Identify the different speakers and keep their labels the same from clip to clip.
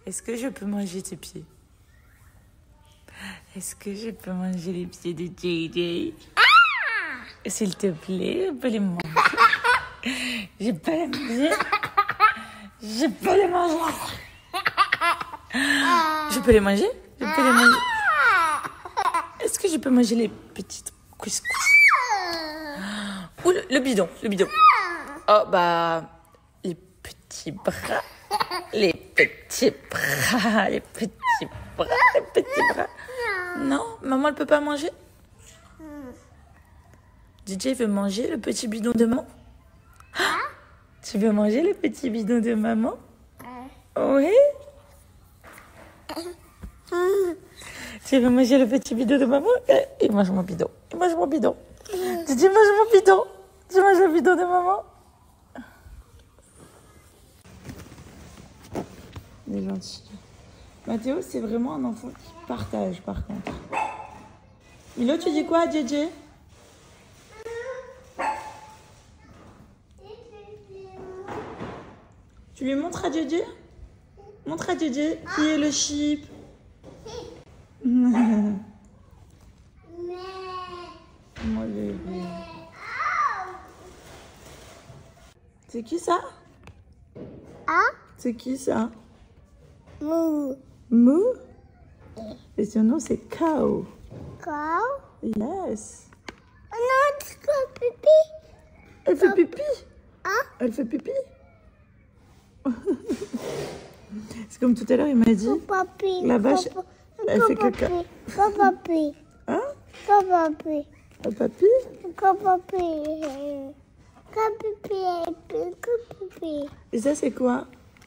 Speaker 1: Est-ce que je peux manger tes pieds? Est-ce que je peux manger les pieds de JJ? S'il te plaît, je peux les manger. Je peux les manger. Je peux les manger. Je peux les manger? Je peux les manger. Est-ce que je peux manger les petites couscous? Ou le bidon, le bidon. Oh, bah, les petits bras. Les petits bras, les petits bras, les petits bras. Non, maman, elle peut pas manger? DJ veut manger le petit bidon de maman? Tu veux manger le petit bidon de maman? Oui? Tu veux manger le petit bidon de maman? Il mange mon bidon. Il mange mon bidon. DJ mange mon bidon. Tu manges le bidon de maman? Il est gentil. Mathéo, c'est vraiment un enfant qui partage, par contre. Milo, tu dis quoi à JJ? Tu lui montres à JJ? Montre à JJ qui est le sheep. Mon bébé. C'est qui ça? C'est qui ça?
Speaker 2: Mou.
Speaker 1: Mou? Et son nom c'est Cow.
Speaker 2: Cow?
Speaker 1: Yes.
Speaker 2: Oh non, tu fais pipi.
Speaker 1: Elle fait pipi?
Speaker 2: Hein?
Speaker 1: Elle fait pipi? C'est comme tout à l'heure, il m'a dit.
Speaker 2: Papi.
Speaker 1: La vache, elle fait caca.
Speaker 2: Papi.
Speaker 1: Hein?
Speaker 2: Papi.
Speaker 1: Un papy?
Speaker 2: Papi. Papi.
Speaker 1: Et ça, c'est quoi?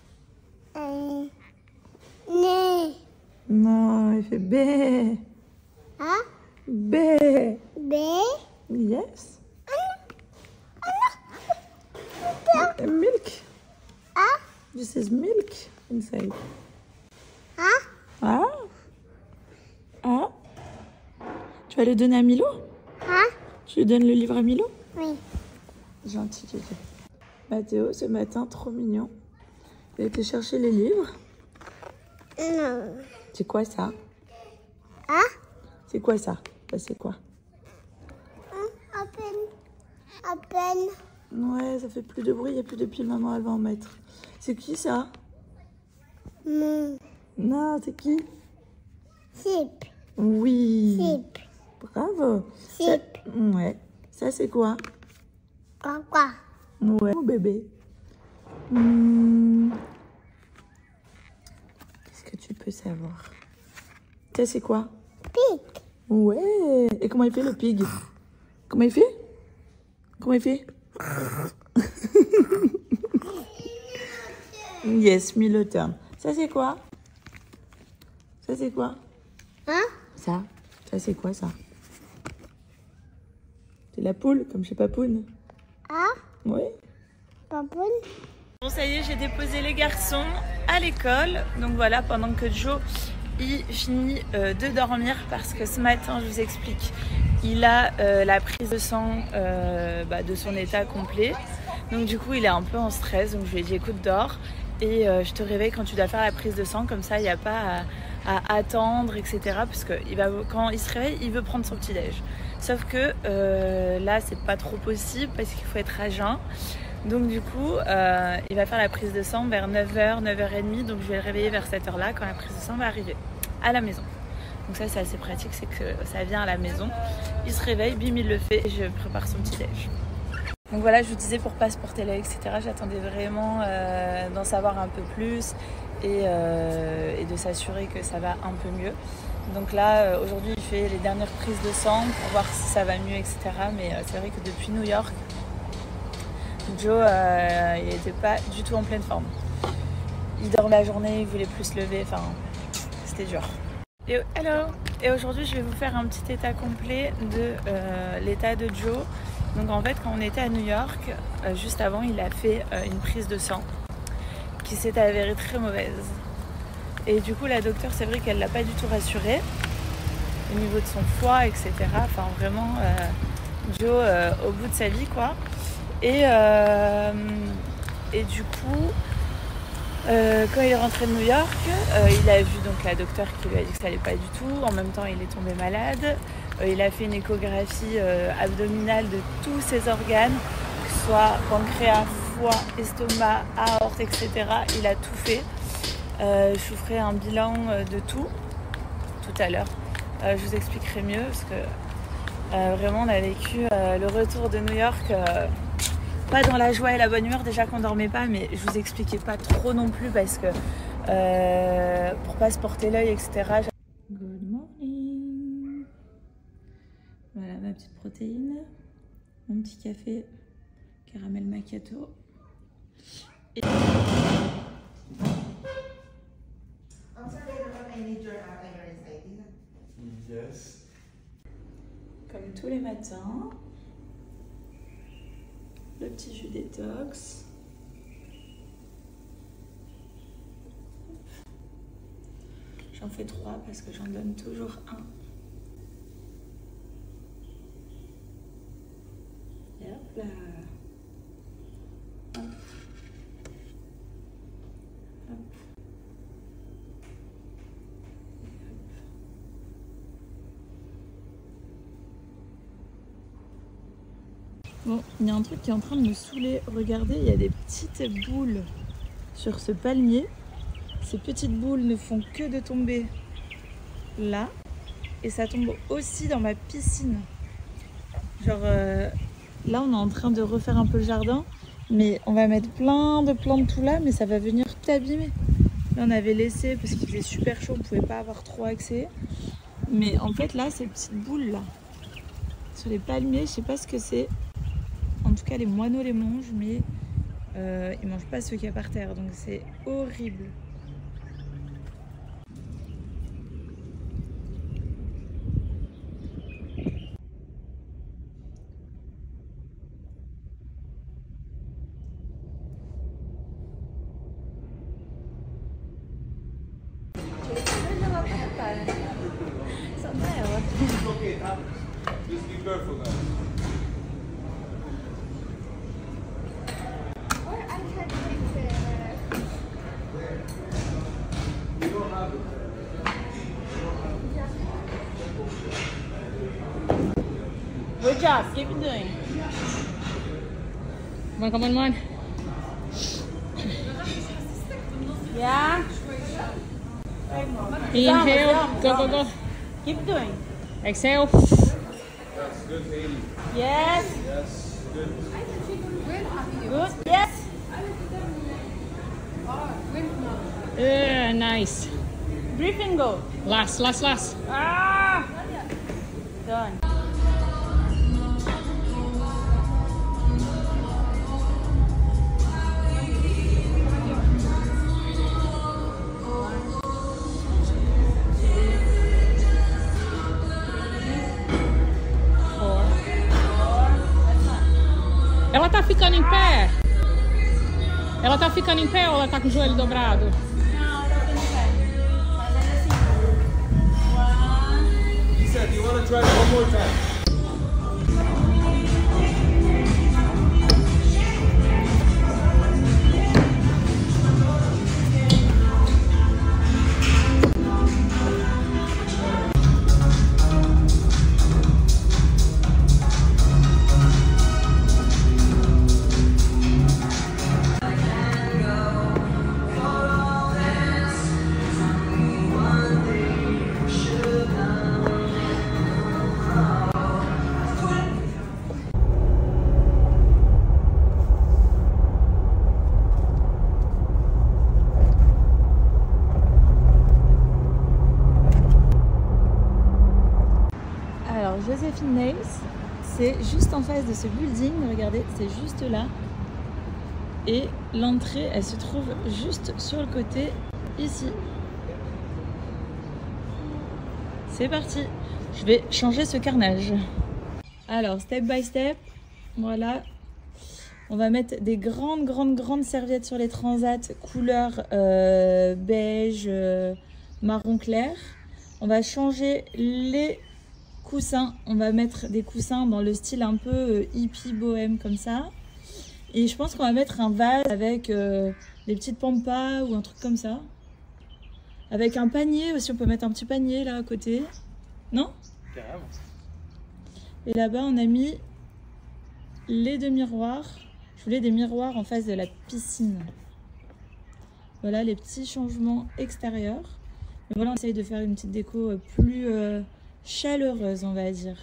Speaker 2: Né.
Speaker 1: Non, il fait bé.
Speaker 2: Hein?
Speaker 1: Bé.
Speaker 2: B.
Speaker 1: Yes. Milk.
Speaker 2: Hein?
Speaker 1: This is milk inside.
Speaker 2: Hein?
Speaker 1: Ah. Ah. Tu vas le donner à Milo?
Speaker 2: Hein?
Speaker 1: Tu lui donnes le livre à Milo?
Speaker 2: Oui.
Speaker 1: Gentil, Jésus. Mathéo, ce matin, trop mignon. Il a été chercher les livres.
Speaker 2: Non.
Speaker 1: C'est quoi ça?
Speaker 2: Hein?
Speaker 1: C'est quoi ça? Ça, c'est quoi?
Speaker 2: À peine.
Speaker 1: Ouais, ça fait plus de bruit, il n'y a plus de piles, maman, elle va en mettre. C'est qui ça? Non, c'est qui?
Speaker 2: Sip.
Speaker 1: Oui.
Speaker 2: Sip.
Speaker 1: Bravo.
Speaker 2: Sip.
Speaker 1: Ouais. Ça, c'est quoi?
Speaker 2: Quoi?
Speaker 1: Ouais, mon bébé. Qu'est-ce que tu peux savoir? Ça, c'est quoi?
Speaker 2: Pig.
Speaker 1: Ouais. Et comment il fait, le pig? Comment il fait? Comment il fait? Yes, Milo turn. Ça, c'est quoi? Ça, c'est quoi?
Speaker 2: Hein?
Speaker 1: Ça c'est quoi, ça? C'est la poule, comme chez Papoune.
Speaker 2: Ah?
Speaker 1: Oui.
Speaker 2: Papoune?
Speaker 1: Bon, ça y est, j'ai déposé les garçons à l'école. Donc voilà, pendant que Joe, il finit de dormir. Parce que ce matin, je vous explique, il a la prise de sang de son état complet. Donc du coup, il est un peu en stress. Donc je lui ai dit, écoute, dors. Et je te réveille quand tu dois faire la prise de sang. Comme ça, il n'y a pas à attendre, etc. Parce que quand il se réveille, il veut prendre son petit-déj. Sauf que là, c'est pas trop possible parce qu'il faut être à jeun. Donc du coup, il va faire la prise de sang vers 9h, 9h30. Donc je vais le réveiller vers cette heure-là quand la prise de sang va arriver à la maison. Donc ça, c'est assez pratique, c'est que ça vient à la maison. Il se réveille, bim, il le fait et je prépare son petit-déj. Donc voilà, je vous disais pour pas se porter l'œil, etc. J'attendais vraiment d'en savoir un peu plus et de s'assurer que ça va un peu mieux. Donc là, aujourd'hui, il fait les dernières prises de sang pour voir si ça va mieux, etc. Mais c'est vrai que depuis New York, Joe, il n'était pas du tout en pleine forme. Il dormait la journée, il voulait plus se lever, enfin, c'était dur. Et, hello. Et aujourd'hui, je vais vous faire un petit état complet de l'état de Joe. Donc en fait, quand on était à New York, juste avant, il a fait une prise de sang qui s'est avérée très mauvaise. Et du coup, la docteure, c'est vrai qu'elle l'a pas du tout rassuré au niveau de son foie, etc. Enfin, vraiment, Joe au bout de sa vie, quoi. Et du coup, Quand il est rentré de New York, il a vu donc la docteure qui lui a dit que ça allait pas du tout. En même temps, il est tombé malade. Il a fait une échographie abdominale de tous ses organes, que ce soit pancréas, foie, estomac, aorte, etc. Il a tout fait. Je vous ferai un bilan de tout à l'heure. Je vous expliquerai mieux parce que vraiment on a vécu le retour de New York pas dans la joie et la bonne humeur, déjà qu'on dormait pas, mais je vous expliquais pas trop non plus parce que pour pas se porter l'œil, etc. Good morning. Voilà ma petite protéine, mon petit café caramel macchiato. Et...
Speaker 3: Yes.
Speaker 1: Comme tous les matins, le petit jus détox. J'en fais 3 parce que j'en donne toujours un. Et hop là. Hop. Hop. Bon, il y a un truc qui est en train de me saouler. Regardez, il y a des petites boules sur ce palmier. Ces petites boules ne font que de tomber là. Et ça tombe aussi dans ma piscine. Genre, là, on est en train de refaire un peu le jardin. Mais on va mettre plein de plantes tout là, mais ça va venir tout abîmer. Là, on avait laissé parce qu'il faisait super chaud, on ne pouvait pas avoir trop accès. Mais en fait, là, ces petites boules là, sur les palmiers, je sais pas ce que c'est. En tout cas, les moineaux les mangent, mais ils mangent pas ceux qu'il y a par terre, donc c'est horrible.
Speaker 3: Okay, just be careful now.
Speaker 1: Good job, keep it doing.
Speaker 4: Come on.
Speaker 1: Yeah.
Speaker 4: Inhale, go.
Speaker 1: Keep doing.
Speaker 4: Exhale.
Speaker 3: That's good, Haley.
Speaker 1: Yes.
Speaker 3: Yes, good.
Speaker 1: Good. Yes.
Speaker 4: Nice.
Speaker 1: Breathe and go.
Speaker 4: Last.
Speaker 1: Ah. Done.
Speaker 4: Ela tá ficando em pé? Ela tá ficando em pé ou ela tá com o joelho dobrado?
Speaker 3: Lisa, do you want to try it one more time?
Speaker 1: Joséphine Nails, c'est juste en face de ce building, regardez, c'est juste là. Et l'entrée, elle se trouve juste sur le côté, ici. C'est parti, je vais changer ce carnage. Alors, step by step, voilà. On va mettre des grandes serviettes sur les transats, couleur beige, marron clair. On va changer les coussins, on va mettre des coussins dans le style un peu hippie bohème comme ça. Et je pense qu'on va mettre un vase avec des petites pampas ou un truc comme ça. Avec un panier aussi, on peut mettre un petit panier là à côté. Non?
Speaker 3: Carrément.
Speaker 1: Et là-bas, on a mis les deux miroirs. Je voulais des miroirs en face de la piscine. Voilà les petits changements extérieurs. Mais voilà, on essaye de faire une petite déco plus chaleureuse, on va dire.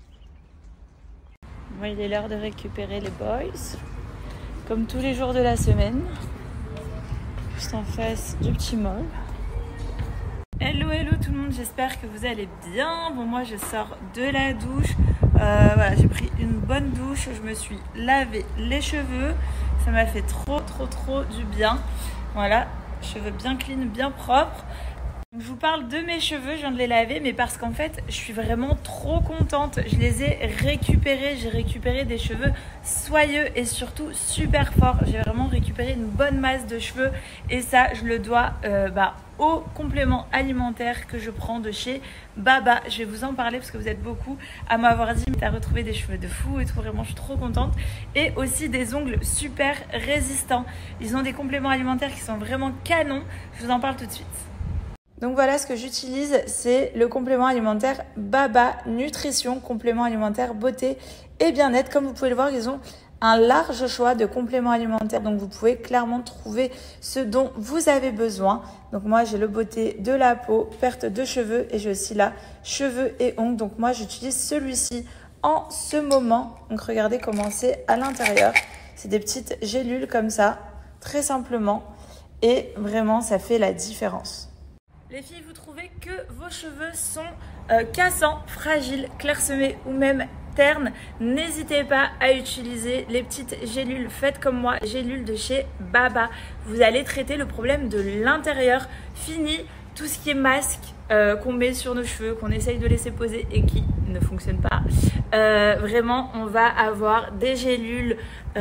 Speaker 1: Bon, il est l'heure de récupérer les boys. Comme tous les jours de la semaine. Juste en face du petit mall. Hello tout le monde, j'espère que vous allez bien. Bon, moi je sors de la douche. Voilà, j'ai pris une bonne douche. Je me suis lavé les cheveux. Ça m'a fait trop du bien. Voilà, cheveux bien clean, bien propres. Je vous parle de mes cheveux, je viens de les laver, mais parce qu'en fait, je suis vraiment trop contente. Je les ai récupérés, j'ai récupéré des cheveux soyeux et surtout super forts. J'ai vraiment récupéré une bonne masse de cheveux et ça, je le dois au complément alimentaire que je prends de chez Baba. Je vais vous en parler parce que vous êtes beaucoup à m'avoir dit « mais t'as retrouvé des cheveux de fou et tout », vraiment, je suis trop contente. Et aussi des ongles super résistants. Ils ont des compléments alimentaires qui sont vraiment canons. Je vous en parle tout de suite. Donc voilà, ce que j'utilise, c'est le complément alimentaire Baba Nutrition, complément alimentaire beauté et bien-être. Comme vous pouvez le voir, ils ont un large choix de compléments alimentaires, donc vous pouvez clairement trouver ce dont vous avez besoin. Donc moi, j'ai le beauté de la peau, perte de cheveux et j'ai aussi là cheveux et ongles. Donc moi, j'utilise celui-ci en ce moment. Donc regardez comment c'est à l'intérieur. C'est des petites gélules comme ça, très simplement. Et vraiment, ça fait la différence. Les filles, vous trouvez que vos cheveux sont cassants, fragiles, clairsemés ou même ternes, n'hésitez pas à utiliser les petites gélules faites comme moi, gélules de chez Baba. Vous allez traiter le problème de l'intérieur. Fini tout ce qui est masque qu'on met sur nos cheveux, qu'on essaye de laisser poser et qui ne fonctionne pas. Vraiment, on va avoir des gélules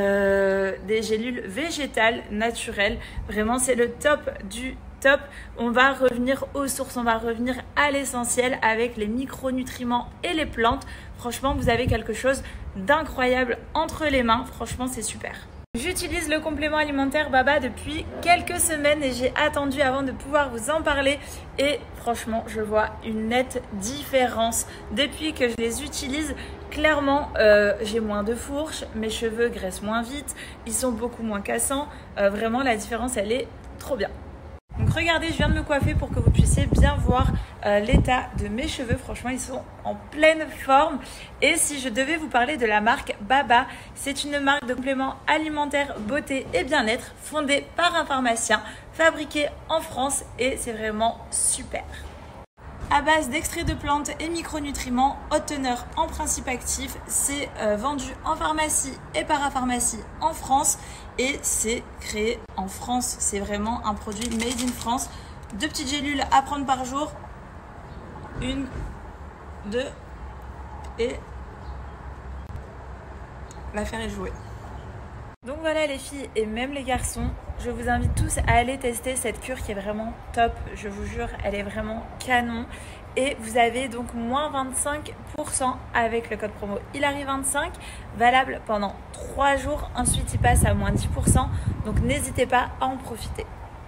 Speaker 1: végétales, naturelles. Vraiment, c'est le top du top. On va revenir aux sources, on va revenir à l'essentiel avec les micronutriments et les plantes. Franchement, vous avez quelque chose d'incroyable entre les mains. Franchement, c'est super. J'utilise le complément alimentaire Baba depuis quelques semaines et j'ai attendu avant de pouvoir vous en parler. Et franchement, je vois une nette différence depuis que je les utilise. Clairement, j'ai moins de fourches, mes cheveux graissent moins vite, ils sont beaucoup moins cassants. Vraiment, la différence, elle est trop bien. Donc regardez, je viens de me coiffer pour que vous puissiez bien voir l'état de mes cheveux. Franchement, ils sont en pleine forme. Et si je devais vous parler de la marque Baba, c'est une marque de compléments alimentaires beauté et bien-être fondée par un pharmacien, fabriquée en France et c'est vraiment super. À base d'extraits de plantes et micronutriments, haute teneur en principes actifs, c'est vendu en pharmacie et parapharmacie en France et c'est créé en France. C'est vraiment un produit made in France. 2 petites gélules à prendre par jour. 1, 2 et l'affaire est jouée. Donc voilà les filles et même les garçons, je vous invite tous à aller tester cette cure qui est vraiment top. Je vous jure, elle est vraiment canon. Et vous avez donc moins 25% avec le code promo Hilary25, valable pendant 3 jours. Ensuite, il passe à moins 10%. Donc n'hésitez pas à en profiter.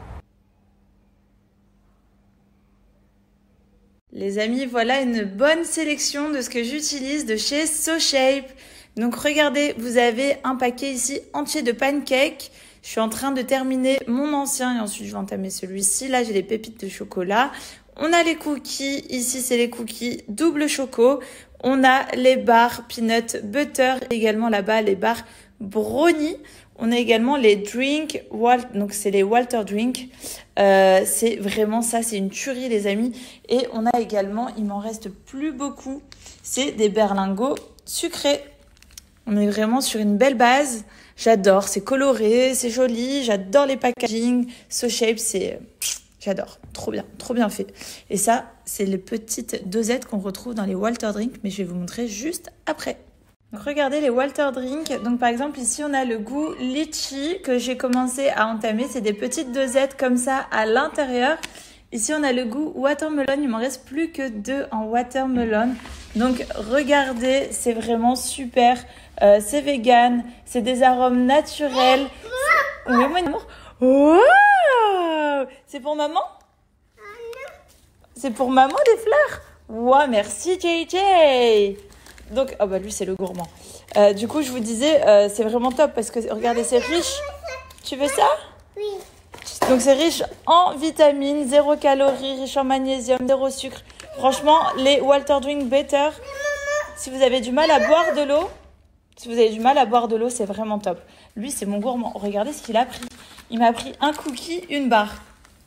Speaker 1: Les amis, voilà une bonne sélection de ce que j'utilise de chez SoShape. Donc regardez, vous avez un paquet ici entier de pancakes. Je suis en train de terminer mon ancien et ensuite je vais entamer celui-ci. Là, j'ai les pépites de chocolat. On a les cookies. Ici, c'est les cookies double choco. On a les barres peanut butter. Également là-bas, les barres brownie. On a également les drinks. Donc, c'est les Walter Drink. C'est vraiment ça. C'est une tuerie, les amis. Et on a également, il m'en reste plus beaucoup. C'est des berlingots sucrés. On est vraiment sur une belle base. J'adore, c'est coloré, c'est joli. J'adore les packaging. SoShape, j'adore. Trop bien fait. Et ça, c'est les petites dosettes qu'on retrouve dans les Walter Drink. Mais je vais vous montrer juste après. Donc regardez les Walter Drink. Donc par exemple, ici, on a le goût litchi que j'ai commencé à entamer. C'est des petites dosettes comme ça à l'intérieur. Ici, on a le goût watermelon. Il m'en reste plus que 2 en watermelon. Donc regardez, c'est vraiment super. C'est vegan, c'est des arômes naturels. Oui, mon amour. Wow! C'est pour maman? C'est pour maman les fleurs? Wow, merci JJ. Donc, oh bah lui c'est le gourmand. Du coup, je vous disais, c'est vraiment top parce que regardez, c'est riche. Tu veux ça?
Speaker 2: Oui.
Speaker 1: Donc c'est riche en vitamines, 0 calories, riche en magnésium, 0 sucre. Franchement, les Walter Drink Better, si vous avez du mal à boire de l'eau, c'est vraiment top. Lui, c'est mon gourmand. Regardez ce qu'il a pris. Il m'a pris un cookie, une barre.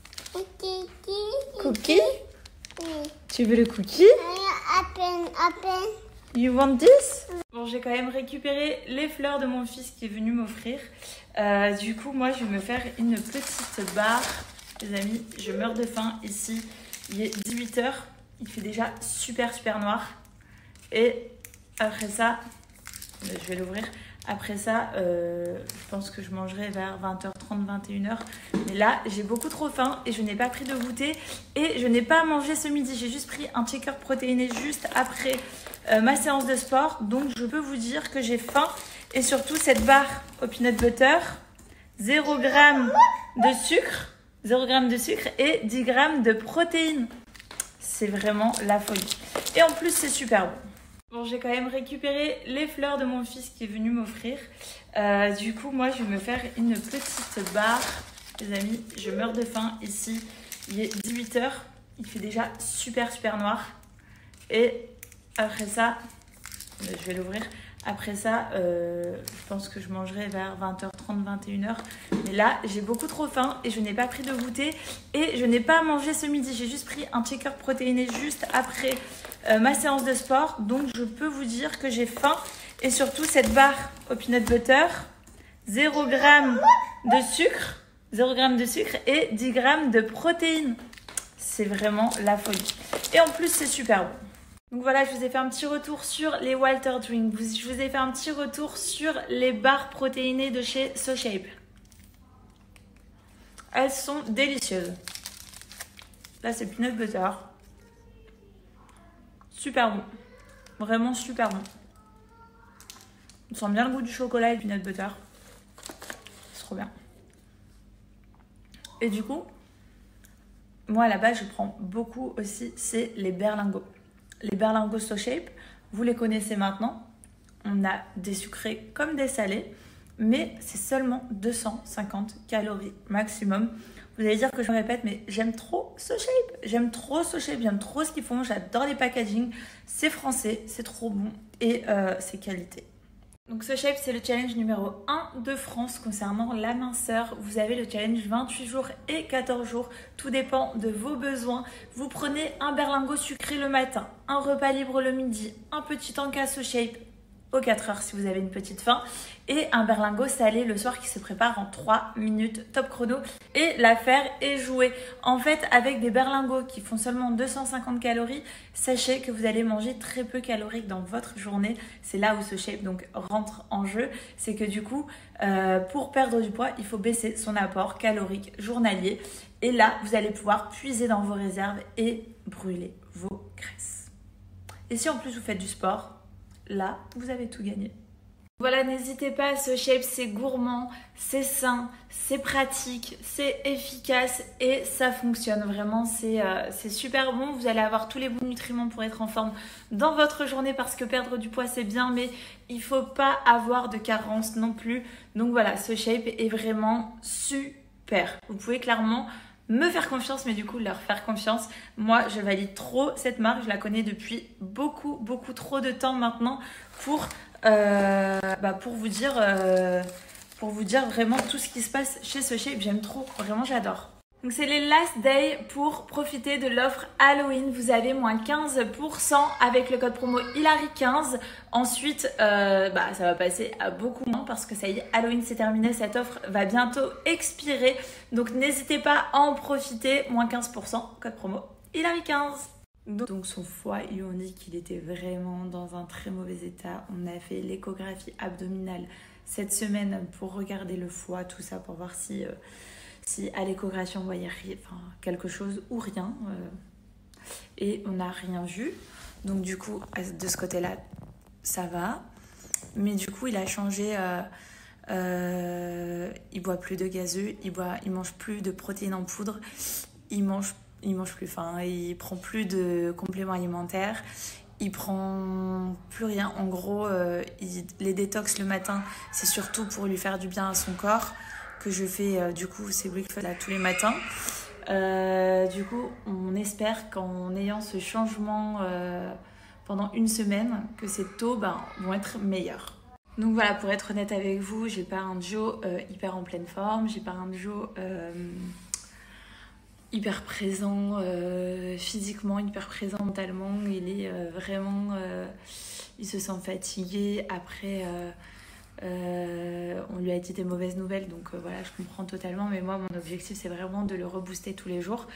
Speaker 1: Cookie?
Speaker 2: Oui.
Speaker 1: Tu veux le cookie?
Speaker 2: À peine.
Speaker 1: You want this? Bon, j'ai quand même récupéré les fleurs de mon fils qui est venu m'offrir. Du coup, moi, je vais me faire une petite barre. Les amis, je meurs de faim ici. Il est 18 h. Il fait déjà super noir. Et après ça, je vais l'ouvrir. Après ça, je pense que je mangerai vers 20h30, 21h. Mais là, j'ai beaucoup trop faim et je n'ai pas pris de goûter. Et je n'ai pas mangé ce midi. J'ai juste pris un shaker protéiné juste après ma séance de sport. Donc, je peux vous dire que j'ai faim. Et surtout, cette barre au peanut butter, 0 g de sucre. 0 g de sucre et 10 g de protéines. C'est vraiment la folie. Et en plus, c'est super bon. Bon, j'ai quand même récupéré les fleurs de mon fils qui est venu m'offrir. Du coup, moi, je vais me faire une petite barre. Les amis, je meurs de faim ici. Il est 18 h. Il fait déjà super noir. Et après ça, je vais l'ouvrir. Après ça, je pense que je mangerai vers 20h30, 21h. Mais là, j'ai beaucoup trop faim et je n'ai pas pris de goûter. Et je n'ai pas mangé ce midi. J'ai juste pris un shaker protéiné juste après ma séance de sport. Donc, je peux vous dire que j'ai faim. Et surtout, cette barre au peanut butter, 0 g de sucre. 0 g de sucre et 10 g de protéines. C'est vraiment la folie. Et en plus, c'est super bon. Donc voilà, je vous ai fait un petit retour sur les Walter Drink. Je vous ai fait un petit retour sur les barres protéinées de chez SoShape. Elles sont délicieuses. Là, c'est peanut butter. Super bon. Vraiment super bon. On sent bien le goût du chocolat et du peanut butter. C'est trop bien. Et du coup, moi à la base, je prends beaucoup aussi, c'est les berlingots. Les berlingots SoShape, vous les connaissez maintenant. On a des sucrés comme des salés, mais c'est seulement 250 calories maximum. Vous allez dire que je me répète, mais j'aime trop SoShape. J'aime trop SoShape, j'aime trop ce qu'ils font. J'adore les packaging. C'est français, c'est trop bon et c'est qualité. Donc SoShape, c'est le challenge numéro 1 de France concernant la minceur. Vous avez le challenge 28 jours et 14 jours. Tout dépend de vos besoins. Vous prenez un berlingot sucré le matin, un repas libre le midi, un petit encas SoShape aux 4 heures si vous avez une petite faim et un berlingot salé le soir qui se prépare en 3 minutes top chrono et l'affaire est jouée. En fait, avec des berlingots qui font seulement 250 calories, sachez que vous allez manger très peu calorique dans votre journée. C'est là où SoShape donc rentre en jeu. C'est que du coup, pour perdre du poids, il faut baisser son apport calorique journalier et là, vous allez pouvoir puiser dans vos réserves et brûler vos graisses. Et si en plus vous faites du sport, là, vous avez tout gagné. Voilà, n'hésitez pas, SoShape, c'est gourmand, c'est sain, c'est pratique, c'est efficace et ça fonctionne vraiment. C'est super bon. Vous allez avoir tous les bons nutriments pour être en forme dans votre journée parce que perdre du poids, c'est bien, mais il ne faut pas avoir de carence non plus. Donc voilà, SoShape est vraiment super. Vous pouvez clairement me faire confiance, mais du coup leur faire confiance. Moi, je valide trop cette marque. Je la connais depuis beaucoup trop de temps maintenant pour vous dire vraiment tout ce qui se passe chez SoShape. J'aime trop, vraiment j'adore. Donc c'est les last days pour profiter de l'offre Halloween. Vous avez moins 15% avec le code promo Hilary15. Ensuite, ça va passer à beaucoup moins parce que ça y est, Halloween c'est terminé. Cette offre va bientôt expirer. Donc n'hésitez pas à en profiter. Moins 15%, code promo Hilary15. Donc son foie, ils lui ont dit qu'il était vraiment dans un très mauvais état. On a fait l'échographie abdominale cette semaine pour regarder le foie, tout ça, pour voir si à l'échographie on voyait quelque chose ou rien. Et on n'a rien vu. Donc du coup, de ce côté-là, ça va. Mais du coup, il a changé. Il boit plus de gazeux, il mange plus de protéines en poudre, il mange plus, enfin, il prend plus de compléments alimentaires, il prend plus rien. En gros, les détox le matin, c'est surtout pour lui faire du bien à son corps que je fais. Du coup, c'est lui qui fait ça tous les matins. Du coup, on espère qu'en ayant ce changement pendant une semaine, que ces taux vont être meilleurs. Donc voilà, pour être honnête avec vous, j'ai pas un Joe hyper en pleine forme, j'ai pas un Joe hyper présent physiquement, hyper présent mentalement. Il est vraiment, il se sent fatigué. Après, on lui a dit des mauvaises nouvelles, donc voilà, je comprends totalement. Mais moi, mon objectif, c'est vraiment de le rebooster tous les jours.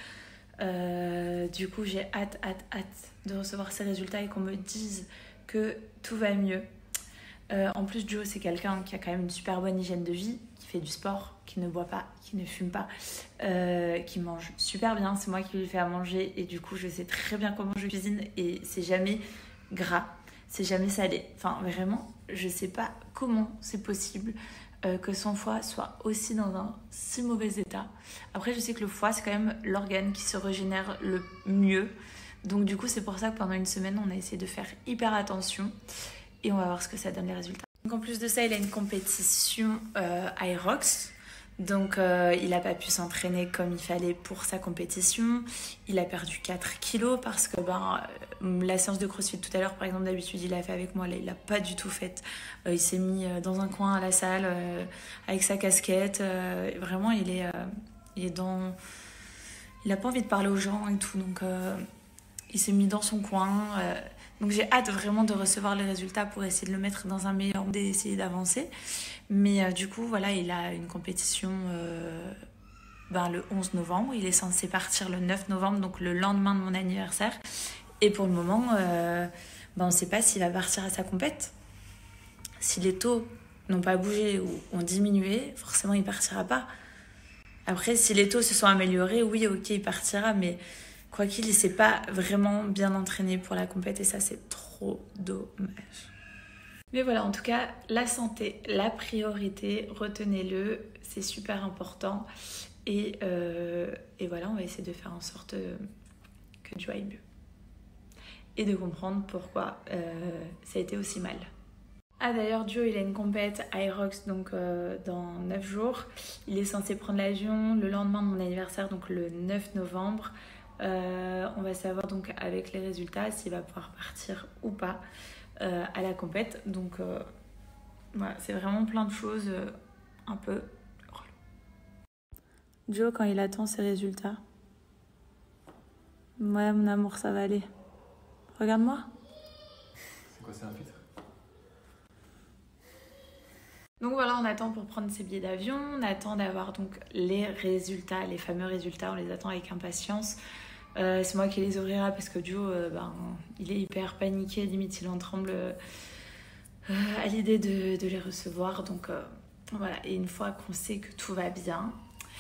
Speaker 1: Du coup, j'ai hâte de recevoir ces résultats et qu'on me dise que tout va mieux. En plus, Joe, c'est quelqu'un qui a quand même une super bonne hygiène de vie, qui fait du sport, qui ne boit pas, qui ne fume pas, qui mange super bien. C'est moi qui lui fais à manger et du coup, je sais très bien comment je cuisine et c'est jamais gras, c'est jamais salé. Enfin, vraiment, je sais pas comment c'est possible que son foie soit aussi dans un si mauvais état. Après, je sais que le foie, c'est quand même l'organe qui se régénère le mieux. Donc du coup, c'est pour ça que pendant une semaine, on a essayé de faire hyper attention. Et on va voir ce que ça donne les résultats. Donc en plus de ça, il a une compétition Aerox. Donc il n'a pas pu s'entraîner comme il fallait pour sa compétition. Il a perdu 4 kilos parce que la séance de CrossFit tout à l'heure, par exemple, d'habitude, il l'a fait avec moi. Là, il l'a pas du tout faite. Il s'est mis dans un coin à la salle avec sa casquette. Vraiment, il est dans... Il n'a pas envie de parler aux gens et tout. Donc il s'est mis dans son coin... Donc j'ai hâte vraiment de recevoir les résultats pour essayer de le mettre dans un meilleur mood et essayer d'avancer. Mais du coup, voilà, il a une compétition le 11 novembre. Il est censé partir le 9 novembre, donc le lendemain de mon anniversaire. Et pour le moment, on ne sait pas s'il va partir à sa compète. Si les taux n'ont pas bougé ou ont diminué, forcément, il ne partira pas. Après, si les taux se sont améliorés, oui, ok, il partira, mais... Quoi qu'il, il ne s'est pas vraiment bien entraîné pour la compète et ça, c'est trop dommage. Mais voilà, en tout cas, la santé, la priorité, retenez-le, c'est super important. Et voilà, on va essayer de faire en sorte que Joe aille mieux. Et de comprendre pourquoi ça a été aussi mal. Ah d'ailleurs, Joe, il a une compète Aerox donc dans 9 jours. Il est censé prendre l'avion le lendemain de mon anniversaire, donc le 9 novembre. On va savoir donc avec les résultats s'il va pouvoir partir ou pas à la compète. Donc voilà, c'est vraiment plein de choses un peu relou. Joe, quand il attend ses résultats, ouais mon amour, ça va aller. Regarde-moi.
Speaker 3: C'est quoi, c'est un filtre?
Speaker 1: Donc voilà, on attend pour prendre ses billets d'avion, on attend d'avoir donc les résultats, les fameux résultats, on les attend avec impatience. C'est moi qui les ouvrira parce que Joe, il est hyper paniqué, limite il en tremble à l'idée de les recevoir. Donc voilà, et une fois qu'on sait que tout va bien,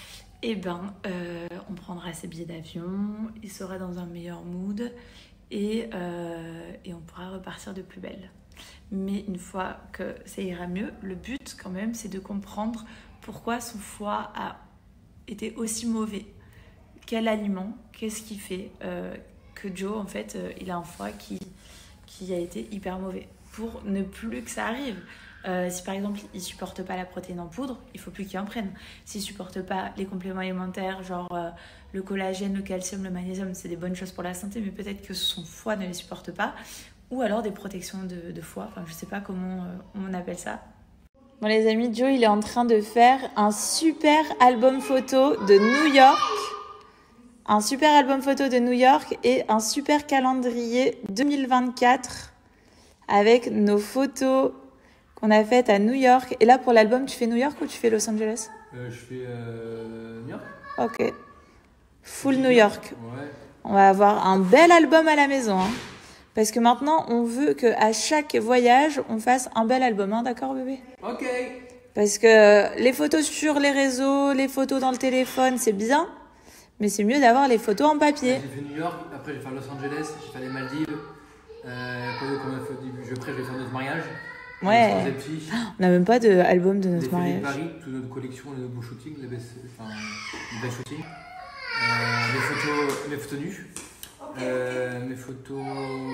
Speaker 1: on prendra ses billets d'avion, il sera dans un meilleur mood et on pourra repartir de plus belle. Mais une fois que ça ira mieux, le but quand même, c'est de comprendre pourquoi son foie a été aussi mauvais. Quel aliment, qu'est-ce qui fait que Joe, en fait, il a un foie qui a été hyper mauvais. Pour ne plus que ça arrive. Si par exemple, il ne supporte pas la protéine en poudre, il ne faut plus qu'il en prenne. S'il ne supporte pas les compléments alimentaires, genre le collagène, le calcium, le magnésium, c'est des bonnes choses pour la santé, mais peut-être que son foie ne les supporte pas. Ou alors des protections de foie, enfin je sais pas comment on appelle ça. Bon les amis, Joe il est en train de faire un super album photo de New York. Un super album photo de New York et un super calendrier 2024 avec nos photos qu'on a faites à New York. Et là pour l'album, tu fais New York ou tu fais Los Angeles?
Speaker 3: Je fais New York.
Speaker 1: Ok. Full New York.
Speaker 3: Ouais.
Speaker 1: On va avoir un bel album à la maison, hein. Parce que maintenant, on veut qu'à chaque voyage, on fasse un bel album, hein, d'accord bébé?
Speaker 3: Ok.
Speaker 1: Parce que les photos sur les réseaux, les photos dans le téléphone, c'est bien. Mais c'est mieux d'avoir les photos en papier.
Speaker 3: J'ai fait New York, après j'ai fait Los Angeles, j'ai fait les Maldives. Quoi d'autre qu'on a fait au début? Après, je vais faire notre mariage.
Speaker 1: Ouais.
Speaker 3: Les petits.
Speaker 1: On n'a même pas d'album de
Speaker 3: Les
Speaker 1: notre
Speaker 3: films de
Speaker 1: mariage.
Speaker 3: Paris, toute notre collection, les beaux shootings, les best shootings. Mes photos nues. Mes photos.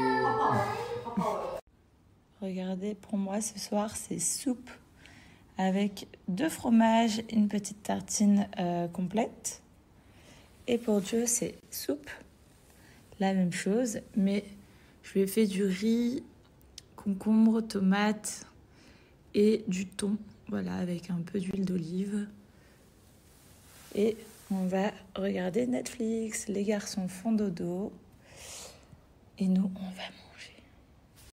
Speaker 1: Regardez, pour moi ce soir c'est soupe avec 2 fromages, une petite tartine complète. Et pour Joe c'est soupe, la même chose, mais je lui ai fait du riz, concombre, tomate et du thon, voilà, avec un peu d'huile d'olive. Et on va regarder Netflix, les garçons font dodo et nous on va manger.